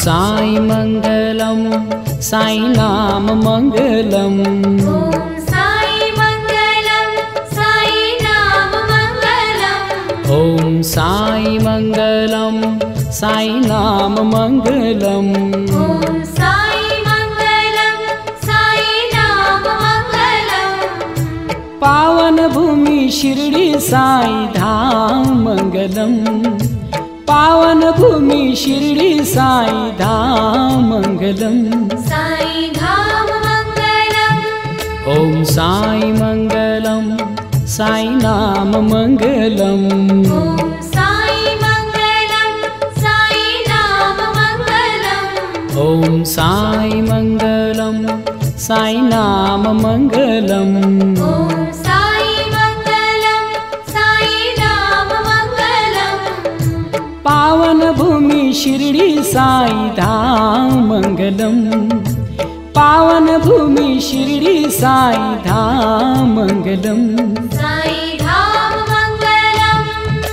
साई मंगलम साई नाम मंगलम। ओम साई मंगलम साई नाम मंगलम। ओम साई मंगलम साई नाम मंगलम। ओम साई मंगलम साई नाम मंगलम। पावन भूमि शिरडी साई धाम मंगलम। पावन भूमि शिरडी साई धाम मंगलम। साई धाम मंगलम। ओम साई मंगलम साई नाम मंगलम। ओम साई मंगलम साई नाम मंगलम। ओम साई मंगलम साई नाम मंगलम। ओम साई मंगलम साई नाम मंगलम। पावन भूमि शिरडी साई धाम मंगलम। पावन भूमि शिरडी साई धाम मंगलम। साई धाम मंगलम।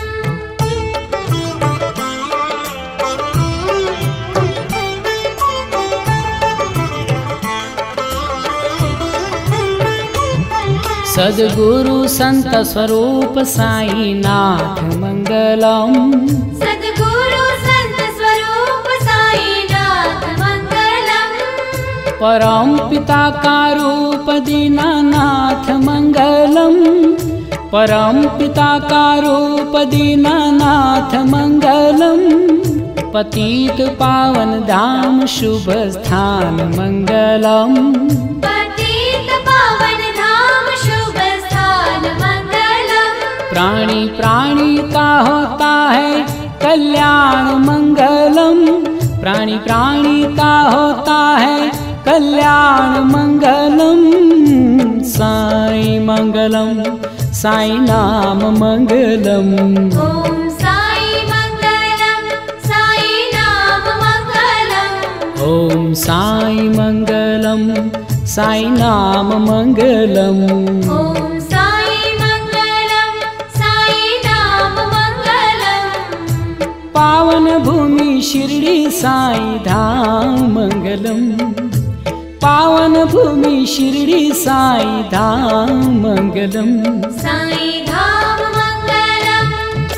सद्गुरु संत स्वरूप साई नाथ मंगलम। सद्गुरु संत स्वरूप साई नाथ मंगलम। परम पिता का रूप दीनानाथ मंगलम। परम पिता का रूप दीनानाथ मंगलम। पतित पावन धाम शुभ स्थान मंगलम। पतित पावन धाम शुभ स्थान मंगलम। प्राणी प्राणी का होता है कल्याण मंगलम। प्राणी प्राणी का होता है कल्याण मंगलम। साई मंगलम साई नाम मंगलम। ओम साई मंगलम साई नाम मंगलम। ओम साई मंगलम साई नाम मंगलम। ओम साई मंगलम साई नाम मंगलम। पावन भूमि शिरडी साई धाम मंगलम। पावन भूमि शिरडी साई धाम मंगलम। साई धाम मंगलम।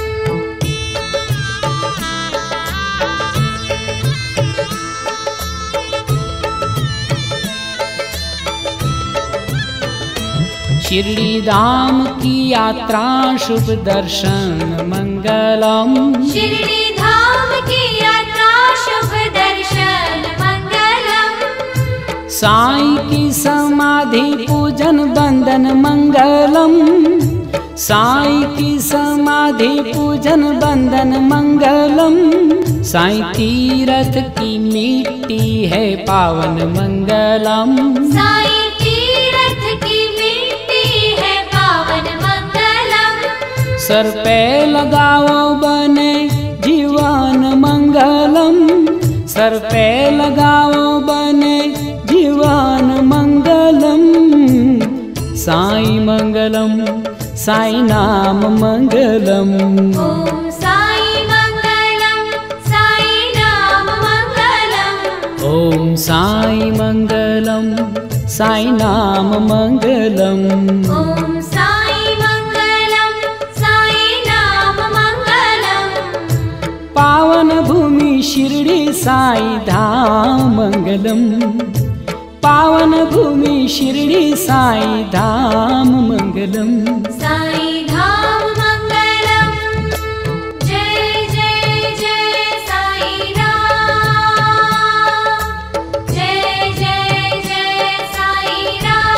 शिरडी धाम की यात्रा शुभ दर्शन मंगलम। शिरडी धाम की यात्रा शुभ दर्शन मंगलम। साई की समाधि पूजन बंदन मंगलम। साई की समाधि पूजन बंदन मंगलम। साई तीरथ की मिट्टी है पावन मंगलम। साई तीरथ की मिट्टी है पावन मंगलम। सर पे लगाओ बने जीवन मंगलम। सर पे लगाओ बने जीवन मंगलम। साई मंगलम साई नाम मंगलम। ओम साई मंगलम साई नाम मंगलम। ओम साई मंगलम साई नाम मंगलम। ओम साई मंगलम साई नाम मंगलम। पावन भूमि शिरडी साई धाम मंगलम। पावन भूमि शिरडी साई धाम मंगलम। साई धाम मंगलम। जय जय जय साई राम। जय जय जय साई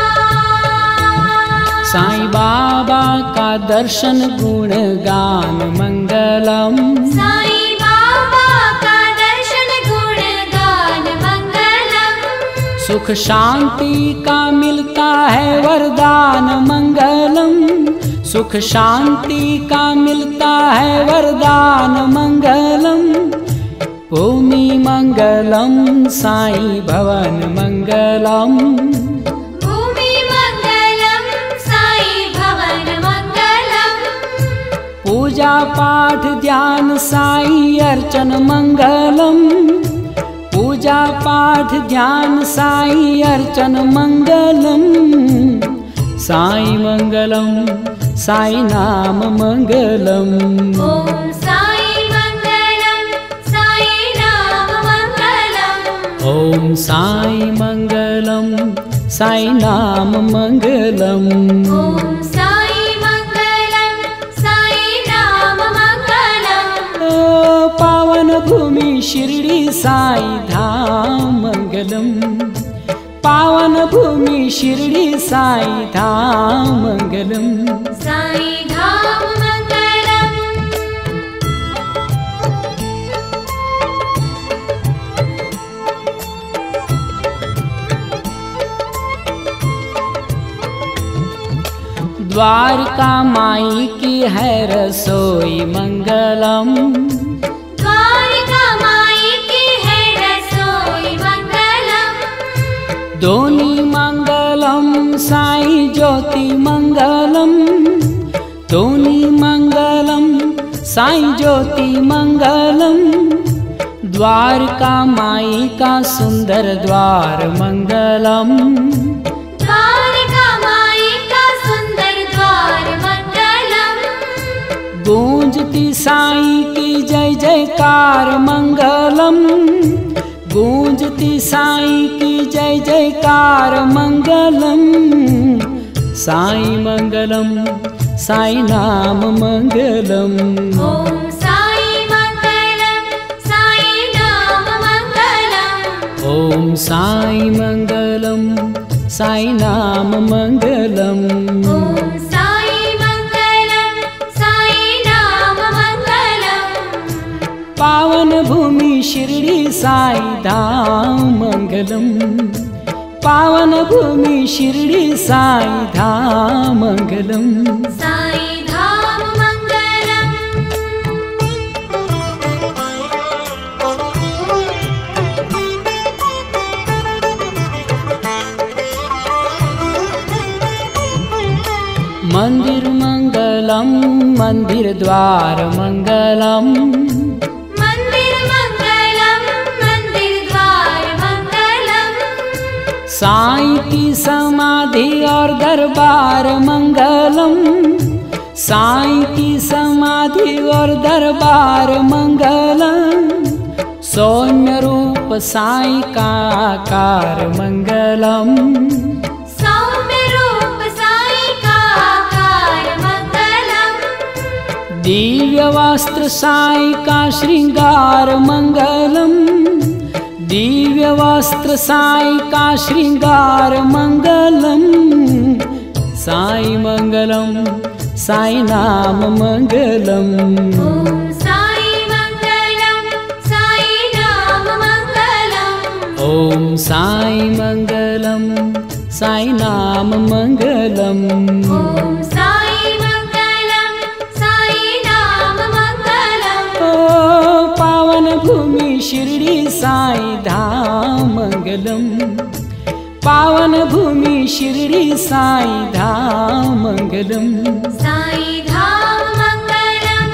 राम। साईं बाबा का दर्शन गुणगान मंगलम। साई बाबा का दर्शन गुणगान मंगलम। सुख शांति का मिलता है वरदान मंगलम। सुख शांति का मिलता है वरदान मंगलम। भूमि मंगलम साई भवन मंगलम। भूमि मंगलम साई भवन मंगलम। पूजा पाठ ध्यान साई अर्चन मंगलम। पूजा पाठ ध्यान साई अर्चन मंगलम, साई मंगलम साई नाम मंगलम। ओम साई मंगलम साई नाम मंगलम। ओम साई मंगलम साई नाम मंगलम। ओम साई मंगलम साई नाम मंगलम। ओ पावन भूमि शिरडी साई धाम मंगलम, पावन भूमि शिरडी साई धाम मंगलम। साई धाम मंगलम। द्वारका माई की है रसोई मंगलम, द्वारका माई की है रसोई मंगलम। दोनी मंगलम साई ज्योति मंगलम, दोनी मंगलम साई ज्योति मंगलम। द्वारका माई का सुंदर द्वार मंगलम, द्वारका माई का सुंदर द्वार मंगलम। गूंजती साई की जय जयकार मंगलम, गूंजती साई की जय जयकार मंगलम। साई मंगलम साई नाम मंगलम। ओम साई मंगलम साई नाम मंगलम। ओम साई मंगलम साई नाम मंगलम। ओम साई मंगलम साई नाम मंगलम। पावन भूमि शिरडी साई धाम मंगलम, पावन भूमि शिरडी साई धाम मंगलम। साई धाम मंगलम। मंदिर मंगलम मंदिर द्वार मंगलम, मंदिर मंगलम मंदिर द्वार मंगलम। साई की समाधि और दरबार मंगलम, साई की समाधि और दरबार मंगलम। सौम्य रूप साई का आकार मंगलम, सौम्य रूप साई का आकार मंगलम। दिव्य वस्त्र साई का श्रृंगार मंगलम, दिव्य वस्त्र साई का श्रृंगार मंगलम। साई मंगलम साई नाम मंगलम। ओम साई मंगलम साई नाम मंगलम। ओम साई मंगलम साई नाम मंगलम। ओम साई मंगलम साई नाम मंगलम। ओ पावन भूमि शिरडी साई धाम मंगलम, पावन भूमि शिरडी साई धाम मंगलम। साई धाम मंगलम।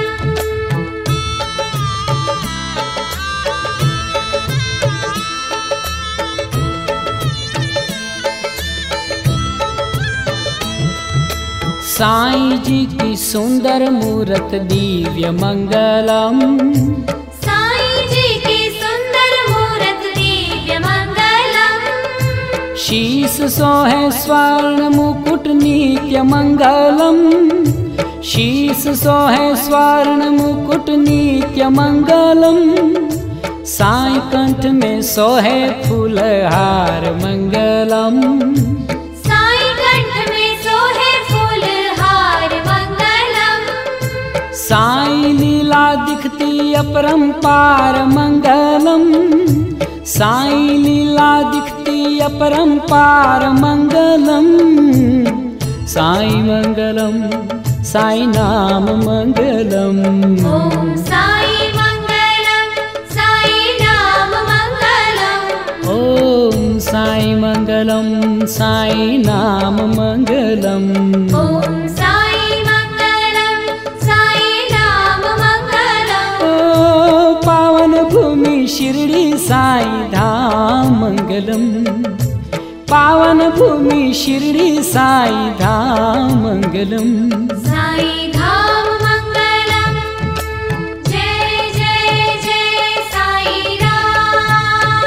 साई जी की सुंदर मूरत दिव्य मंगलम, साई जी की सुंदर मूरत दिव्य मंगलम। शीस सोहे स्वर्ण मुकुट नित्य मंगलम, शीस सोहे स्वर्ण मुकुट नित्य मंगलम। साई कंठ में सोहे फूलहार मंगलम, साई कंठ में सोहे फूलहार मंगलम। साई लीला दिखती अपरंपार मंगलम, साई लीला दिखती अपरंपार मंगलम। साई मंगलम साई नाम मंगलम। ओम साई मंगलम साई नाम मंगलम। ओम साई मंगलम साई नाम मंगलम। ओम साई मंगलम साई नाम मंगलम। ओ पावन भूमि शिरडी साई धाम मंगलम। पावन भूमि शिरडी साई धाम मंगलम। साई धाम मंगलम। जय जय जय साई राम।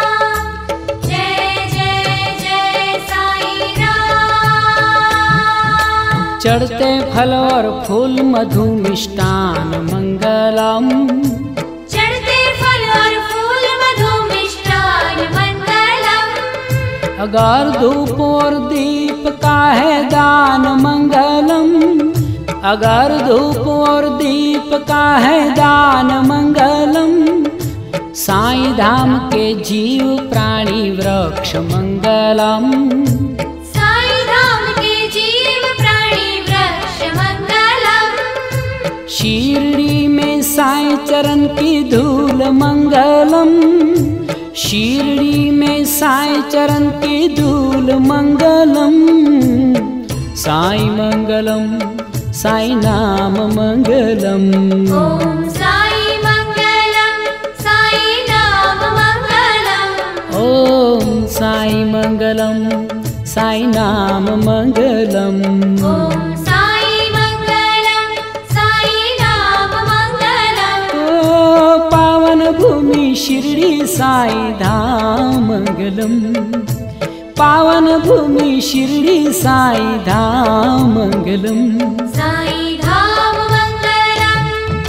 जय जय जय साई राम। चढ़ते फल और फूल मधु मिष्टान मंगलम। चढ़ते फल और फूल मधु मिष्टान मंगलम। अगर धूप और दीप का है दान मंगलम। अगर धूप और दीप का है दान मंगलम। साईं धाम के जीव प्राणी वृक्ष मंगलम। साईं धाम के जीव प्राणी वृक्ष मंगलम। शिरडी में साईं चरण की धूल मंगलम। शिरडी में साईं चरण की धूल मंगलम। साईं मंगलम साईं नाम मंगलम। ओम साई मंगलम साई नाम मंगलम। ओम साईं मंगलम साईं नाम मंगलम। ओम साई मंगलम साई नाम मंगलम। ओ पावन भूमि शिरडी साई धाम मंगलम। पावन भूमि शिरडी साई धाम मंगलम। साई धाम मंगलम।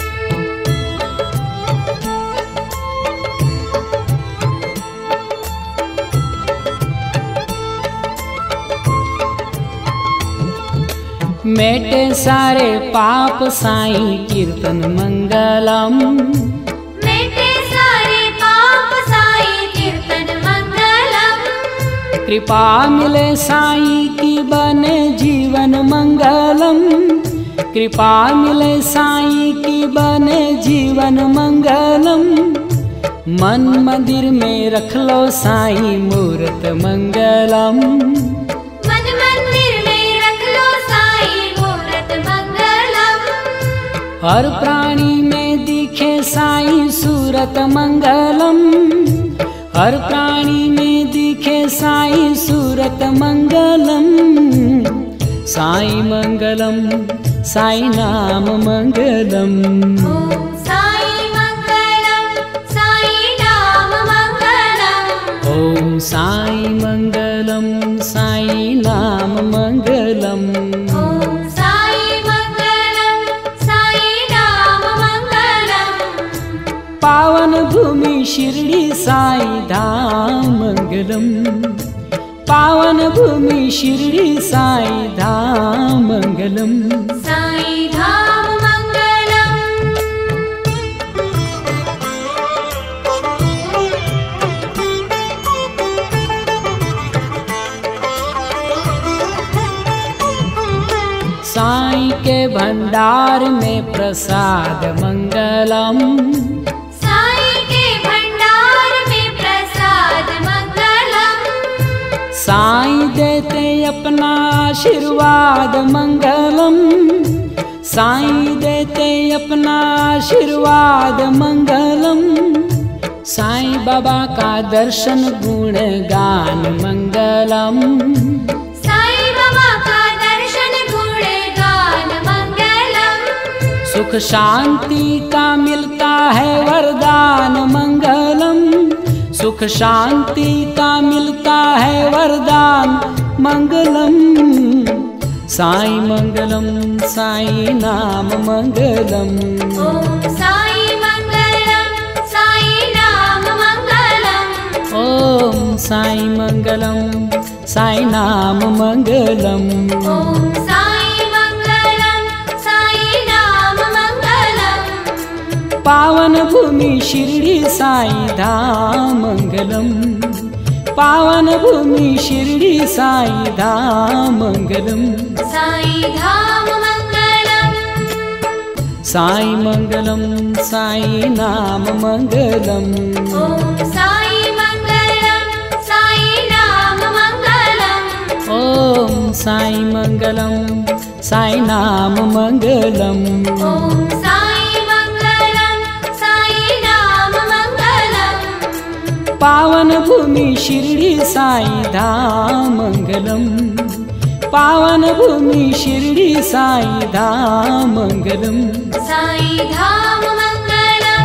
मेटे सारे पाप साईं कीर्तन मंगलम। मेटे सारे पाप साई कीर्तन मंगलम। कृपा मिले साईं की बने जीवन मंगलम। कृपा मिले साईं की बने जीवन मंगलम। मन मंदिर में रख लो साईं मूर्त मंगलम। मन मंदिर में रख लो साईं मूर्त मंगलम। हर प्राणी में दिखे साईं सूरत मंगलम। हर प्राणी में दिखे साईं सूरत मंगलम। साईं मंगलम साईं नाम मंगलम। ओम साई मंगलम साई नाम मंगलम। ओम साईं मंगलम साईं नाम मंगलम। ओम साई मंगलम साई नाम मंगलम। पावन भूमि शिरडी साई धाम मंगलम। पावन भूमि शिरडी साई धाम मंगलम। साई धाम मंगलम। साईं के भंडार में प्रसाद मंगलम। साईं के भंडार में प्रसाद मंगलम। साईं देते अपना आशीर्वाद मंगलम। साईं देते अपना आशीर्वाद मंगलम। साईं बाबा का दर्शन गुण गान मंगलम। साईं बाबा का दर्शन गुण गान मंगलम। सुख शांति का मिलता है वरदान मंगलम। सुख शांति का मिलता है वरदान मंगलम। साईं मंगलम साईं नाम मंगलम। ओम साई मंगलम साई नाम मंगलम। ओम साईं मंगलम साईं नाम मंगलम। ओम साई मंगलम साई नाम मंगलम। पावन भूमि शिरडी साई धाम मंगलम। पावन भूमि शिरडी साई धाम मंगलम। साई धाम मंगलम। साईं मंगलम साईं नाम मंगलम। ओम साई मंगलम साई नाम मंगलम। ओम साईं मंगलम साईं नाम मंगलम। ओम साई मंगलम साई नाम मंगलम। पावन भूमि शिरडी साई धाम मंगलम, पावन भूमि शिरडी साई धाम मंगलम, साई धाम मंगलम।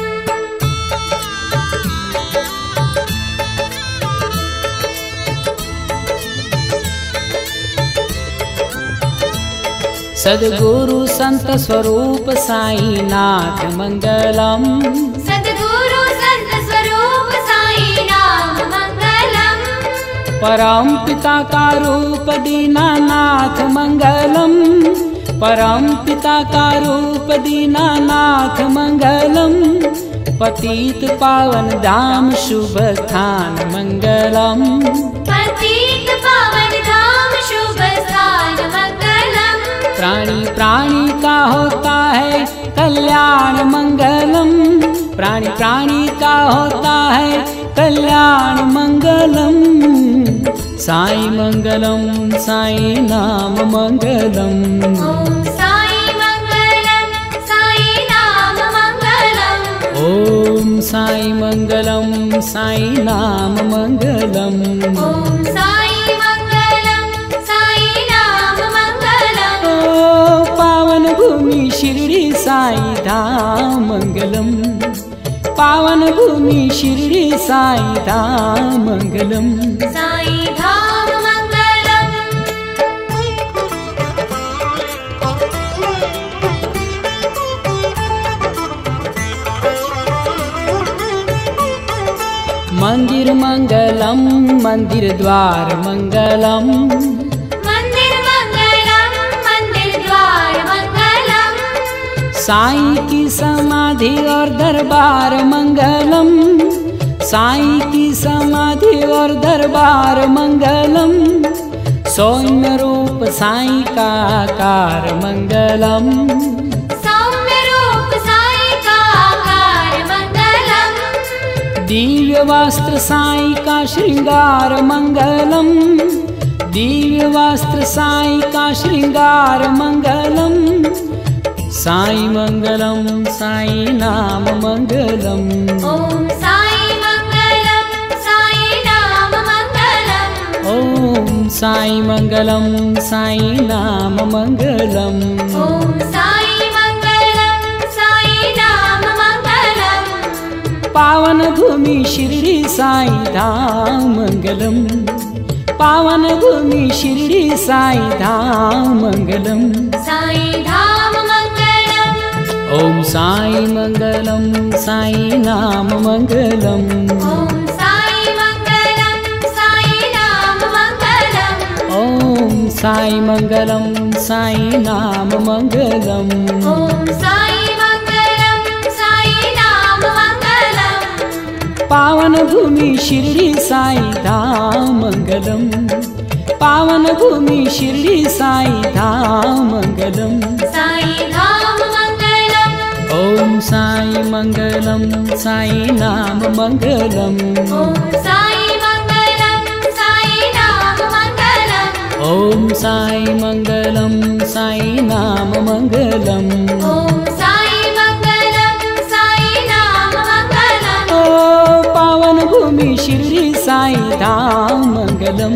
सद्गुरु संत स्वरूप साई नाथ मंगलम, सद्गुरु संत स्वरूप साई नाम मंगलम। परम पिता का रूप दीनानाथ मंगलम, परम पिता का रूप दीनानाथ मंगलम, पतित पावन धाम शुभ स्थान मंगलम, पतित पावन धाम शुभ स्थान मंगलम। प्राणी प्राणी का होता है कल्याण मंगलम, प्राणी प्राणी का होता है कल्याण मंगलम, साई मंगलम साई नाम मंगलम, ओम साई मंगलम साई नाम मंगलम। ओम साई मंगलम साई नाम मंगलम, ओम साई मंगलम साई नाम मंगलम। ओ पावन भूमि शिरडी साई धाम मंगलम, पावन भूमि शिरडी साई धाम मंगलम, साई धाम मंगलम। मंदिर मंगलम मंदिर द्वार मंगलम, मंदिर मंगलम मंदिर द्वार मंगलम। साई की समाधि और दरबार मंगलम, साई की समाधि और दरबार मंगलम, सौम्य रूप साई का आकार मंगलम, सौम्य रूप साई का आकार मंगलम। दिव्य वस्त्र साई का श्रृंगार मंगलम, दिव्य वस्त्र साई का श्रृंगार मंगलम, साई मंगलम साई नाम मंगलम, ओम साई मंगलम साई नाम मंगलम। ओम साई मंगलम साई नाम मंगलम, ओम साई मंगलम साई नाम मंगलम। पावन भूमि शिरडी साई धाम मंगलम, पावन भूमि शिरडी साई धाम मंगलम, साई धाम मंगलम। ओम साई मंगलम साई नाम मंगलम, ओम साई मंगलम साई नाम मंगलम। ओम साई मंगलम साई नाम मंगलम, ओम साई मंगलम साई नाम मंगलम। पावन भूमि शिरडी साई धाम मंगलम, पावन भूमि शिरडी साई धाम मंगलम, साई धाम मंगलम। ओम साई मंगलम साई नाम मंगलम, ओम साई मंगलम साई नाम मंगलम। ओम साई मंगलम साई नाम मंगलम, ओम साई मंगलम साई नाम मंगलम। ओ पावन भूमि शिरडी साई धाम मंगलम,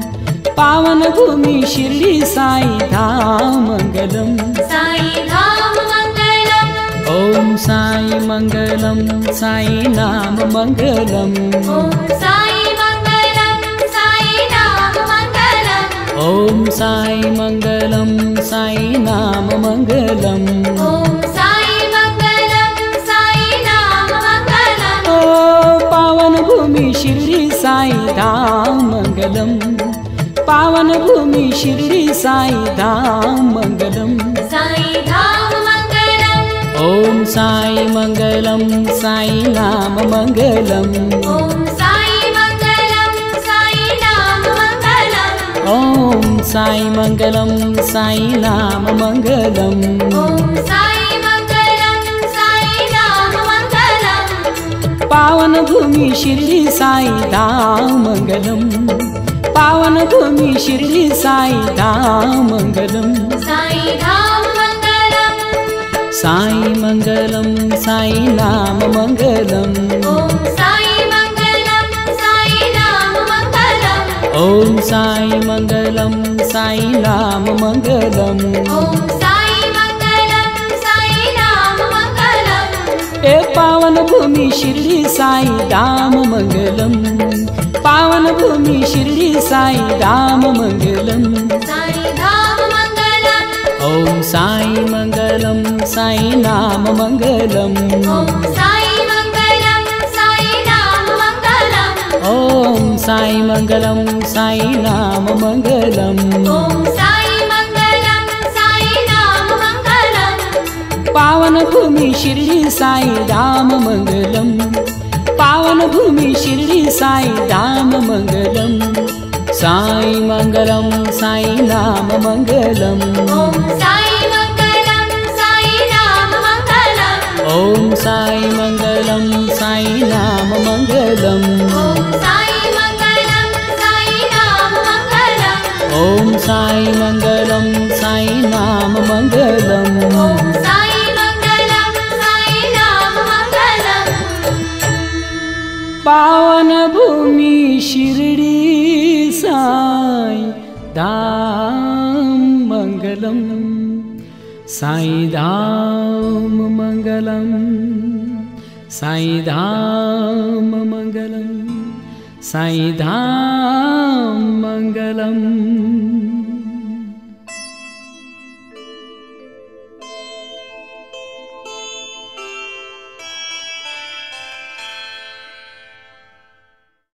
पावन भूमि शिरडी साई धाम मंगलम, साई धाम मंगलम। ओम साई मंगलम साई नाम मंगलम, ओम साई मंगलम साई नाम मंगलम। ओम साई मंगलम साई नाम मंगलम, ओम साई मंगलम साई नाम मंगलम। ओ पावन भूमि शिरडी साई धाम मंगलम, पावन भूमि शिरडी साई धाम मंगलम, साई धाम मंगलम। ओम साई मंगलम साई नाम मंगलम, ओम साई मंगलम साई नाम मंगलम। ओम साई मंगलम साई नाम मंगलम, ओम साई मंगलम साई नाम मंगलम। पावन भूमि शिरडी साई धाम मंगलम, पावन भूमि शिरडी साई धाम मंगलम, साई धाम मंगलम। साई मंगलम साई नाम मंगलम, ओम साई मंगलम ॐ साई मंगलम साई नाम मंगलम। ॐ साई मंगलम साई नाम मंगलम। ए पावन भूमि शिरडी साई धाम मंगलम। पावन भूमि शिरडी साई धाम मंगलम। साई धाम मंगलम। ॐ साई मंगलम साई नाम मंगलम। ॐ साई मंगलम साई नाम मंगलम। ॐ साई मंगलम साई नाम मंगलम। ॐ साई मंगलम साई नाम मंगलम। पावन भूमि शिरडी साई धाम मंगलम। पावन भूमि शिरडी साई धाम मंगलम। साई मंगलम साई नाम मंगलम। ॐ साई मंगलम साई नाम मंगलम। ॐ साई मंगलम साई नाम मंगलम। ॐ साई मंगलम साई नाम मंगलम। ॐ साई मंगलम साई नाम मंगलम। ॐ साई मंगलम साई नाम मंगलम। पावन भूमि शिरडी साई धाम मंगलम। साई धाम मंगलम। साई धाम मंगलम। साई धाम मंगलम।